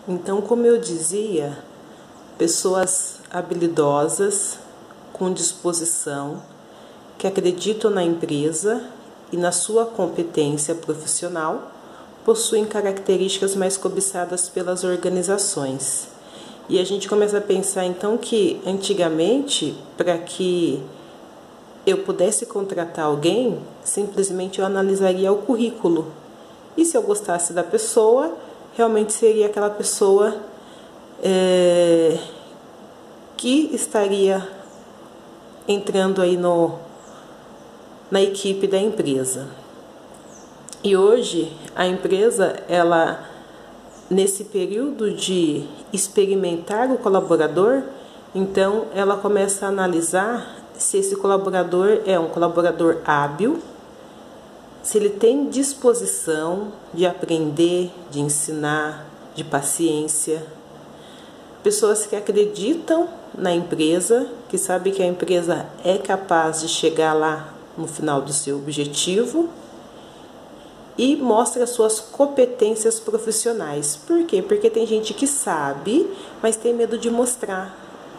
Então, como eu dizia, pessoas habilidosas, com disposição, que acreditam na empresa e na sua competência profissional, possuem características mais cobiçadas pelas organizações. E a gente começa a pensar então que antigamente, para que eu pudesse contratar alguém, simplesmente eu analisaria o currículo. E se eu gostasse da pessoa, realmente seria aquela pessoa que estaria entrando aí na equipe da empresa. E hoje a empresa, ela nesse período de experimentar o colaborador, então ela começa a analisar se esse colaborador é um colaborador hábil, se ele tem disposição de aprender, de ensinar, de paciência. Pessoas que acreditam na empresa, que sabem que a empresa é capaz de chegar lá no final do seu objetivo e mostra suas competências profissionais. Por quê? Porque tem gente que sabe, mas tem medo de mostrar.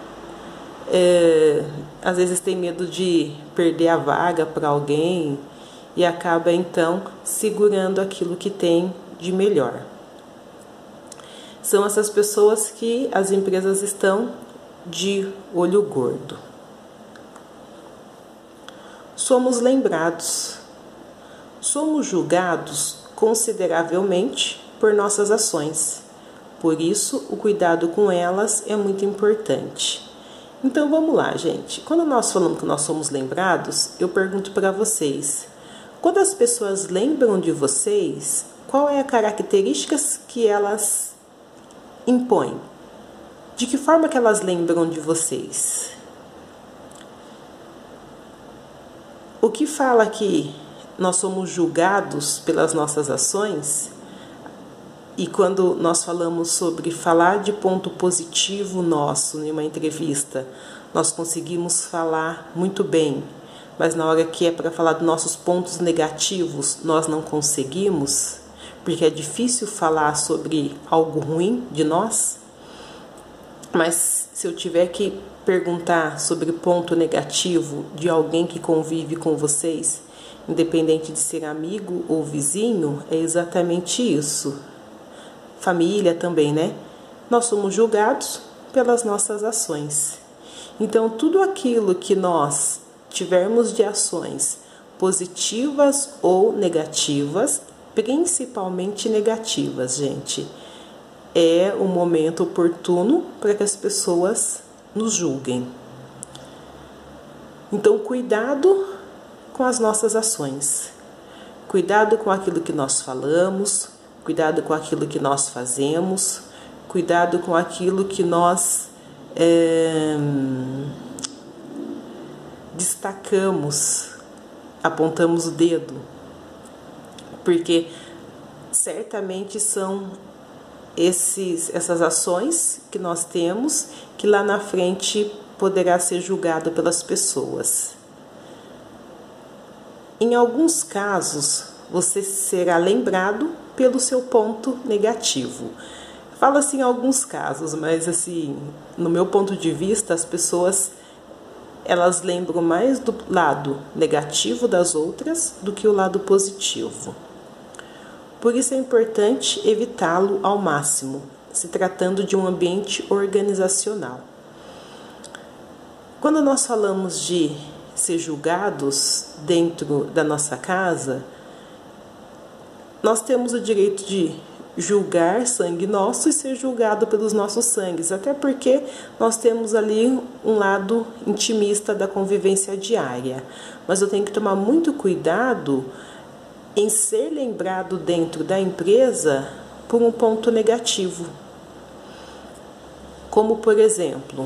Às vezes tem medo de perder a vaga para alguém e acaba então segurando aquilo que tem de melhor. São essas pessoas que as empresas estão de olho gordo. Somos lembrados, somos julgados consideravelmente por nossas ações. Por isso, o cuidado com elas é muito importante. Então vamos lá, gente. Quando nós falamos que nós somos lembrados, eu pergunto para vocês: quando as pessoas lembram de vocês, qual é a característica que elas impõem? De que forma que elas lembram de vocês? O que fala que nós somos julgados pelas nossas ações? E quando nós falamos sobre falar de ponto positivo nosso em uma entrevista, nós conseguimos falar muito bem, mas na hora que é para falar dos nossos pontos negativos, nós não conseguimos, porque é difícil falar sobre algo ruim de nós. Mas se eu tiver que perguntar sobre ponto negativo de alguém que convive com vocês, independente de ser amigo ou vizinho, é exatamente isso. Família também, né? Nós somos julgados pelas nossas ações. Então, tudo aquilo que nós tivermos de ações positivas ou negativas, principalmente negativas, gente, é o momento oportuno para que as pessoas nos julguem. Então, cuidado com as nossas ações. Cuidado com aquilo que nós falamos, cuidado com aquilo que nós fazemos, cuidado com aquilo que nós destacamos, apontamos o dedo, porque certamente são essas ações que nós temos que lá na frente poderá ser julgado pelas pessoas. Em alguns casos, você será lembrado pelo seu ponto negativo. Falo assim em alguns casos, mas assim, no meu ponto de vista, as pessoas elas lembram mais do lado negativo das outras do que o lado positivo. Por isso é importante evitá-lo ao máximo, se tratando de um ambiente organizacional. Quando nós falamos de ser julgados dentro da nossa casa, nós temos o direito de julgar sangue nosso e ser julgado pelos nossos sangues, até porque nós temos ali um lado intimista da convivência diária. Mas eu tenho que tomar muito cuidado em ser lembrado dentro da empresa por um ponto negativo. Como, por exemplo,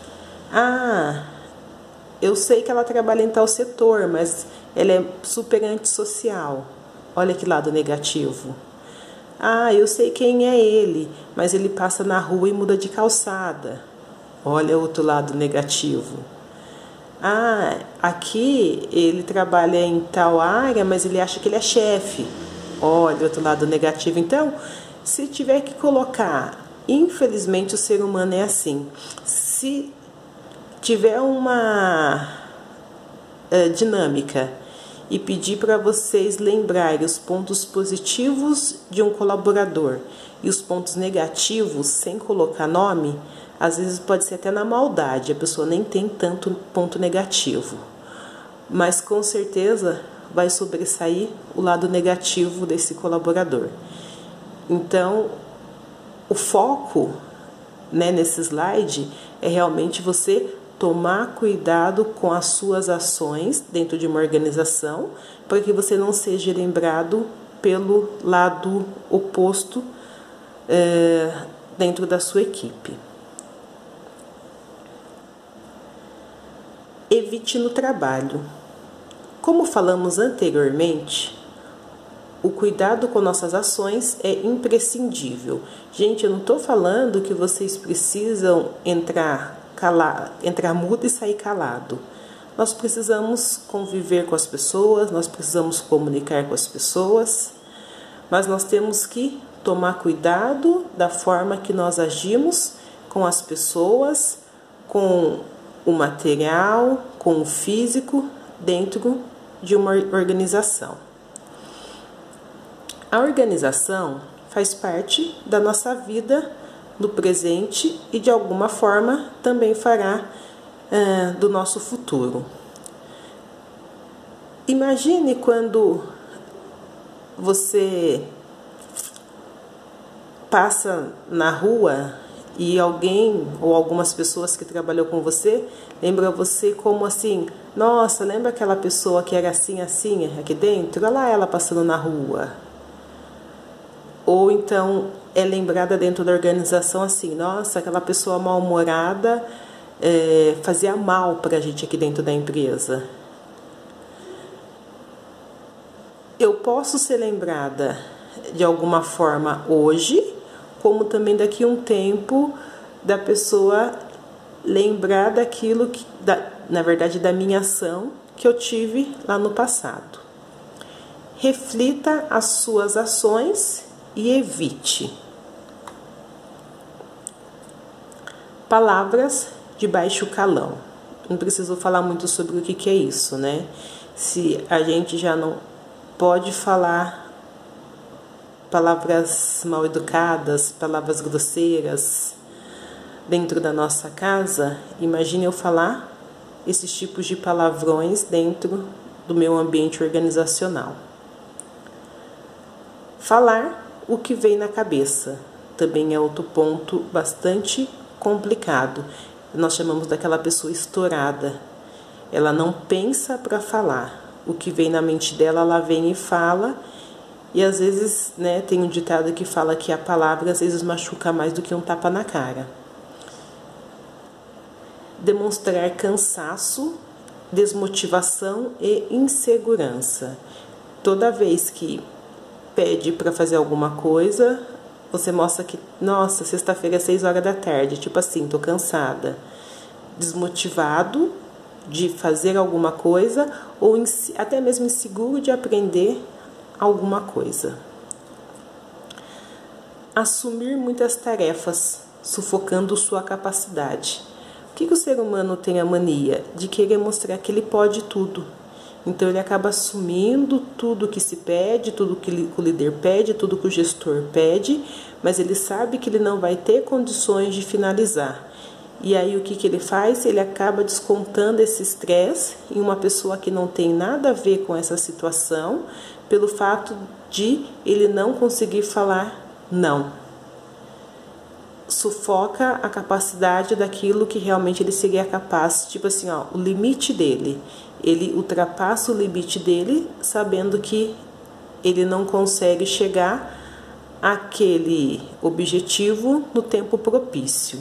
eu sei que ela trabalha em tal setor, mas ela é super antissocial. Olha que lado negativo. Eu sei quem é ele, mas ele passa na rua e muda de calçada. Olha outro lado negativo. Aqui ele trabalha em tal área, mas ele acha que ele é chefe. Olha outro lado negativo. Então, se tiver que colocar Infelizmente o ser humano é assim. Se tiver uma dinâmica e pedir para vocês lembrarem os pontos positivos de um colaborador e os pontos negativos sem colocar nome, às vezes pode ser até na maldade, a pessoa nem tem tanto ponto negativo, mas com certeza vai sobressair o lado negativo desse colaborador. Então, o foco, né, nesse slide é realmente você tomar cuidado com as suas ações dentro de uma organização, para que você não seja lembrado pelo lado oposto dentro da sua equipe. Evite no trabalho. Como falamos anteriormente, o cuidado com nossas ações é imprescindível. Gente, eu não estou falando que vocês precisam entrar mudo e sair calado. Nós precisamos conviver com as pessoas, nós precisamos comunicar com as pessoas, mas nós temos que tomar cuidado da forma que nós agimos com as pessoas, com o material, com o físico, dentro de uma organização. A organização faz parte da nossa vida no presente e de alguma forma também fará do nosso futuro. Imagine quando você passa na rua e alguém ou algumas pessoas que trabalhou com você lembra você como assim: nossa, lembra aquela pessoa que era assim aqui dentro? Olha lá ela passando na rua. Ou então é lembrada dentro da organização assim: nossa, aquela pessoa mal-humorada fazia mal para a gente aqui dentro da empresa. Eu posso ser lembrada de alguma forma hoje, como também daqui a um tempo da pessoa lembrar daquilo que, na verdade, da minha ação que eu tive lá no passado. Reflita as suas ações e evite. Palavras de baixo calão. Não preciso falar muito sobre o que é isso, né? Se a gente já não pode falar palavras mal educadas, palavras grosseiras dentro da nossa casa, imagine eu falar esses tipos de palavrões dentro do meu ambiente organizacional. Falar o que vem na cabeça também é outro ponto bastante complicado. Nós chamamos daquela pessoa estourada. Ela não pensa para falar. O que vem na mente dela, ela vem e fala. E às vezes, né, tem um ditado que fala que a palavra às vezes machuca mais do que um tapa na cara. Demonstrar cansaço, desmotivação e insegurança. Toda vez que pede para fazer alguma coisa, você mostra que, nossa, sexta-feira às 6 horas da tarde, tipo assim, tô cansada. Desmotivado de fazer alguma coisa ou até mesmo inseguro de aprender alguma coisa. Assumir muitas tarefas, sufocando sua capacidade. O que o ser humano tem a mania? De querer mostrar que ele pode tudo. Então ele acaba assumindo tudo que se pede, tudo que o líder pede, tudo que o gestor pede, mas ele sabe que ele não vai ter condições de finalizar. E aí o que ele faz? Ele acaba descontando esse estresse em uma pessoa que não tem nada a ver com essa situação, pelo fato de ele não conseguir falar não. Sufoca a capacidade daquilo que realmente ele seria capaz, tipo assim, ó, o limite dele. Ele ultrapassa o limite dele, sabendo que ele não consegue chegar àquele objetivo no tempo propício.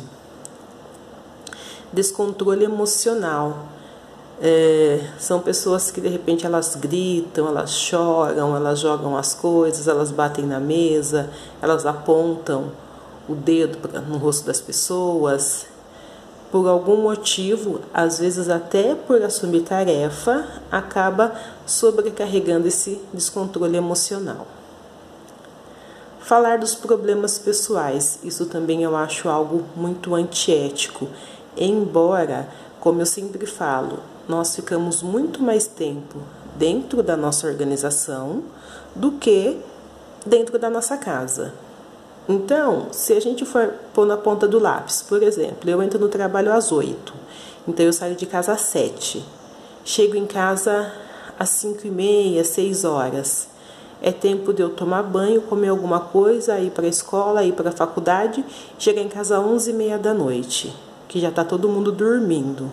Descontrole emocional. São pessoas que de repente elas gritam, elas choram, elas jogam as coisas, elas batem na mesa, elas apontam o dedo no rosto das pessoas. Por algum motivo, às vezes até por assumir tarefa, acaba sobrecarregando esse descontrole emocional. Falar dos problemas pessoais, isso também eu acho algo muito antiético, embora, como eu sempre falo, nós ficamos muito mais tempo dentro da nossa organização do que dentro da nossa casa. Então, se a gente for pôr na ponta do lápis, por exemplo, eu entro no trabalho às 8, então eu saio de casa às 7, chego em casa às 5h30, 6 horas. É tempo de eu tomar banho, comer alguma coisa, ir para a escola, ir para a faculdade, chegar em casa às 11h30 da noite, que já está todo mundo dormindo.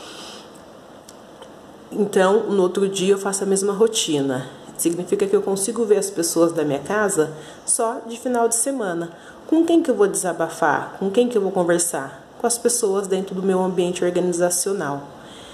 Então, no outro dia eu faço a mesma rotina. Significa que eu consigo ver as pessoas da minha casa só de final de semana. Com quem que eu vou desabafar? Com quem que eu vou conversar? Com as pessoas dentro do meu ambiente organizacional.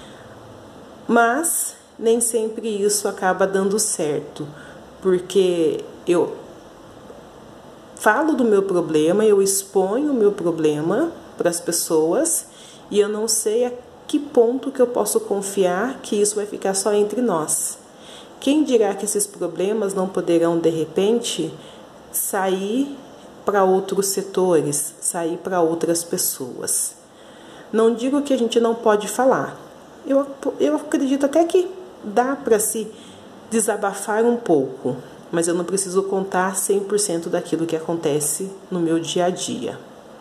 Mas nem sempre isso acaba dando certo, porque eu falo do meu problema, eu exponho o meu problema para as pessoas e eu não sei a que ponto que eu posso confiar que isso vai ficar só entre nós. Quem dirá que esses problemas não poderão, de repente, sair para outros setores, sair para outras pessoas? Não digo que a gente não pode falar. Eu acredito até que dá para se desabafar um pouco, mas eu não preciso contar 100% daquilo que acontece no meu dia a dia.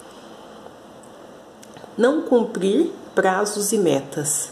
Não cumprir prazos e metas.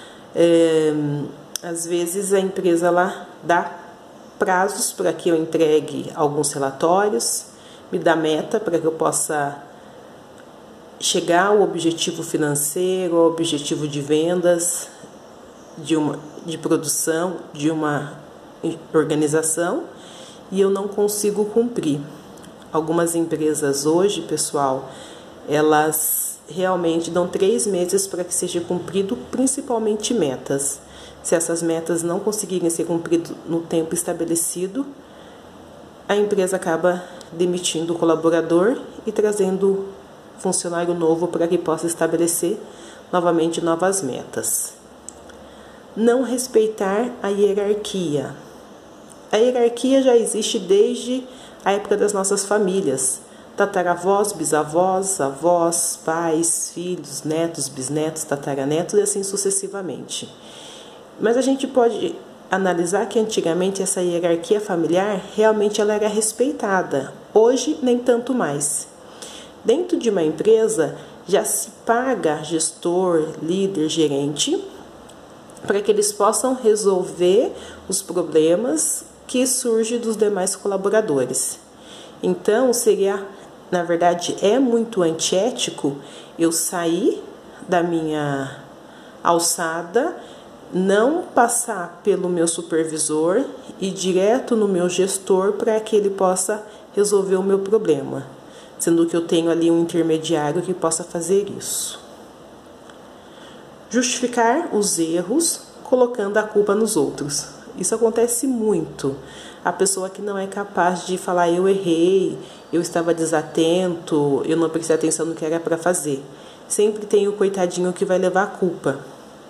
Às vezes a empresa lá dá prazos para que eu entregue alguns relatórios, me dá meta para que eu possa chegar ao objetivo financeiro, ao objetivo de vendas, de produção, de uma organização, e eu não consigo cumprir. Algumas empresas hoje, pessoal, elas realmente dão 3 meses para que seja cumprido, principalmente metas. Se essas metas não conseguirem ser cumpridas no tempo estabelecido, a empresa acaba demitindo o colaborador e trazendo funcionário novo para que possa estabelecer novamente novas metas. Não respeitar a hierarquia. A hierarquia já existe desde a época das nossas famílias. Tataravós, bisavós, avós, pais, filhos, netos, bisnetos, tataranetos e assim sucessivamente. Mas a gente pode analisar que antigamente essa hierarquia familiar realmente ela era respeitada. Hoje, nem tanto mais. Dentro de uma empresa, já se paga gestor, líder, gerente, para que eles possam resolver os problemas que surgem dos demais colaboradores. Então, na verdade, é muito antiético eu sair da minha alçada, não passar pelo meu supervisor e direto no meu gestor para que ele possa resolver o meu problema, sendo que eu tenho ali um intermediário que possa fazer isso. Justificar os erros colocando a culpa nos outros. Isso acontece muito. A pessoa que não é capaz de falar eu errei, eu estava desatento, eu não prestei atenção no que era para fazer. Sempre tem o coitadinho que vai levar a culpa.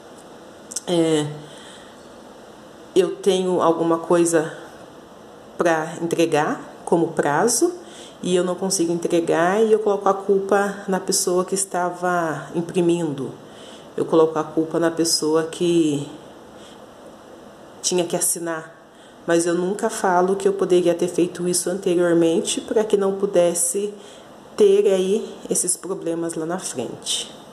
Eu tenho alguma coisa para entregar como prazo e eu não consigo entregar e eu coloco a culpa na pessoa que estava imprimindo. Eu coloco a culpa na pessoa que tinha que assinar, mas eu nunca falo que eu poderia ter feito isso anteriormente para que não pudesse ter aí esses problemas lá na frente.